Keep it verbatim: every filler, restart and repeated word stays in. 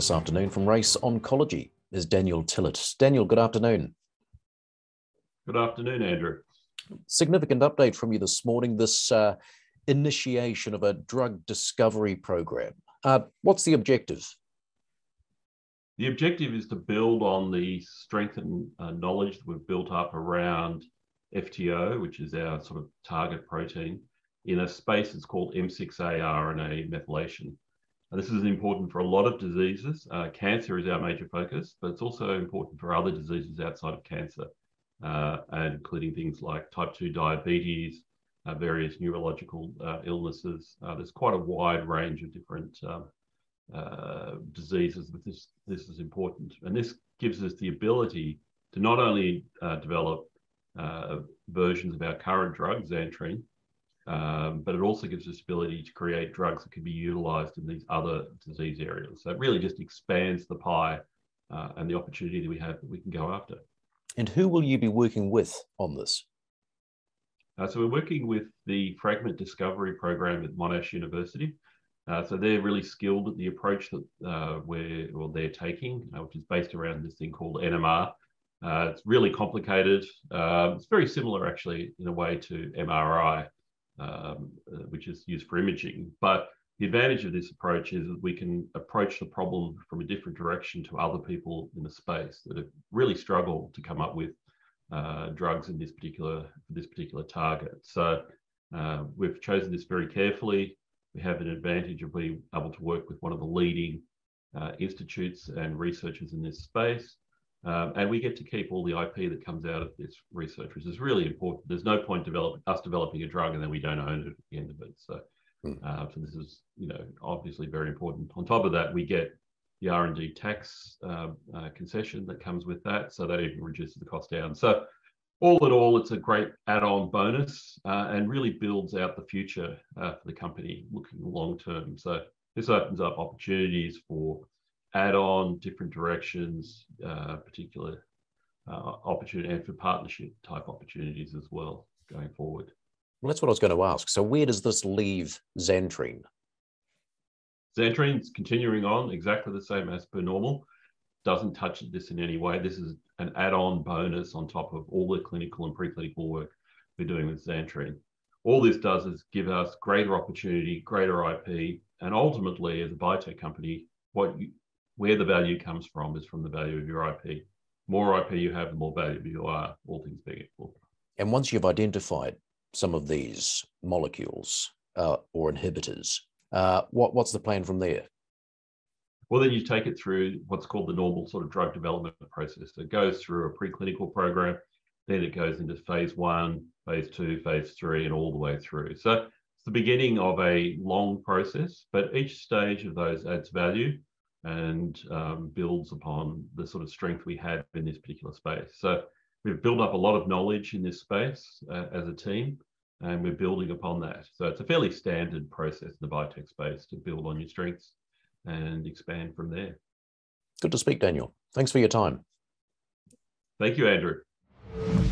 this afternoon from Race Oncology is Daniel Tillett. Daniel, good afternoon. Good afternoon, Andrew. Significant update from you this morning, this uh, initiation of a drug discovery program. Uh, what's the objective? The objective is to build on the strength and uh, knowledge that we've built up around F T O, which is our sort of target protein, in a space that's called M six A R N A methylation. And this is important for a lot of diseases. Uh, cancer is our major focus, but it's also important for other diseases outside of cancer, uh, and including things like type two diabetes, uh, various neurological uh, illnesses. Uh, there's quite a wide range of different um, uh, diseases, but this, this is important. And this gives us the ability to not only uh, develop uh, versions of our current drug, Zantrene, Um, but it also gives us the ability to create drugs that can be utilized in these other disease areas. So it really just expands the pie uh, and the opportunity that we have that we can go after. And who will you be working with on this? Uh, so we're working with the Fragment discovery program at Monash University. Uh, so they're really skilled at the approach that uh, we're, well, they're taking, uh, which is based around this thing called N M R. Uh, it's really complicated. Uh, it's very similar, actually, in a way to M R I. Um, uh, which is used for imaging. But the advantage of this approach is that we can approach the problem from a different direction to other people in the space that have really struggled to come up with uh, drugs in this particular, this particular target. So uh, we've chosen this very carefully. We have an advantage of being able to work with one of the leading uh, institutes and researchers in this space. Um, and we get to keep all the I P that comes out of this research, which is really important. There's no point develop, us developing a drug and then we don't own it at the end of it. So, uh, so this is, you know, obviously very important. On top of that, we get the R and D tax uh, uh, concession that comes with that, so that even reduces the cost down. So, all in all, it's a great add-on bonus uh, and really builds out the future uh, for the company looking long term. So this opens up opportunities for add-on, different directions, uh, particular uh, opportunity, and for partnership type opportunities as well going forward. Well, that's what I was going to ask. So where does this leave Zantrene? Zantrene's continuing on exactly the same as per normal. Doesn't touch this in any way. This is an add-on bonus on top of all the clinical and preclinical work we're doing with Zantrene. All this does is give us greater opportunity, greater I P, and ultimately, as a biotech company, what you where the value comes from is from the value of your I P. More I P you have, the more valuable you are, all things being equal. And once you've identified some of these molecules uh, or inhibitors, uh, what, what's the plan from there? Well, then you take it through what's called the normal sort of drug development process. It goes through a preclinical program, then it goes into phase one, phase two, phase three, and all the way through. So it's the beginning of a long process, but each stage of those adds value and um, builds upon the sort of strength we have in this particular space. So we've built up a lot of knowledge in this space uh, as a team, and we're building upon that. So it's a fairly standard process in the biotech space to build on your strengths and expand from there. Good to speak, Daniel. Thanks for your time. Thank you, Andrew.